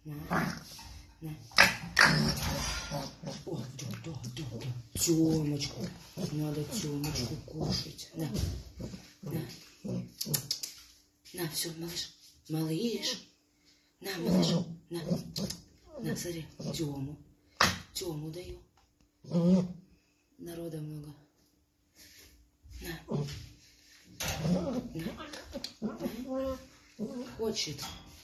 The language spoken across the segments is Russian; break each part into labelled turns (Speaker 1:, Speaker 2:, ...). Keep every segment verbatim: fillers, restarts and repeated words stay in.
Speaker 1: На. На. О, да, да, да, да. Тёмочку. Надо Тёмочку кушать. На. На. На, все, малыш. Малыш. На, малыш. На. На, смотри. Тёму. Тёму даю. Народа много. На. На. На. Хочет.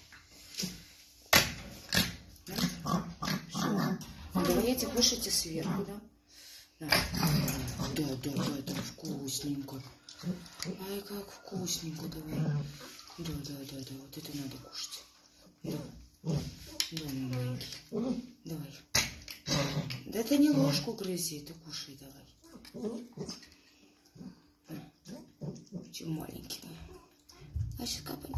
Speaker 1: На. Все. Давайте кушайте сверху, да? На. Да, да, да, это вкусненько. Ай, как вкусненько, давай. Да, да, да, да, вот это надо кушать. Да. Да, мой маленький. Давай. Да ты не ложку грызи, ты кушай давай. Че маленький мой. А сейчас капает.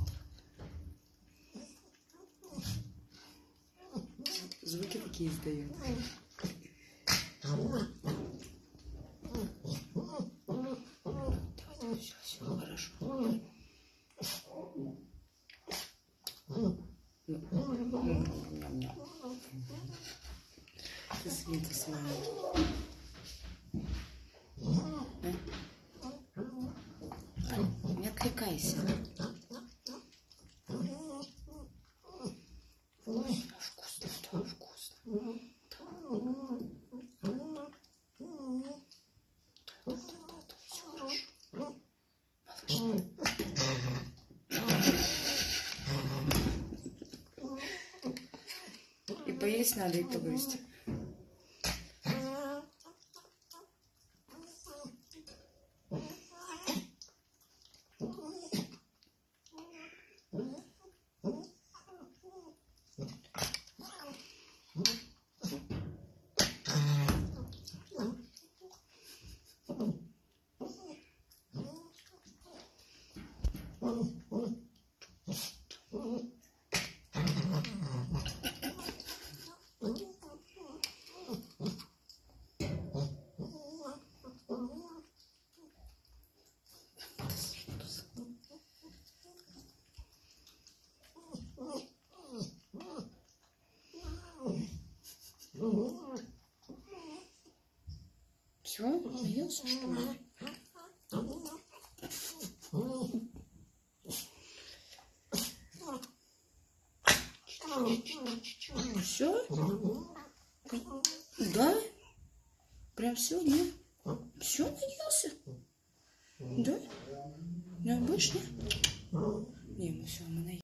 Speaker 1: Звуки такие издает. Давай, давай, все, все, хорошо. Ты Света маленький. Не отвлекайся. Вкусно, да, вкусно. Да, да, да, да, все хорошо. Малыш. И поесть надо, и погрызть. Все, наелся, что ли? Все? Да? Прям все, нет? Все, наелся? Да? Да, больше нет? Не, мы все, мы наелись.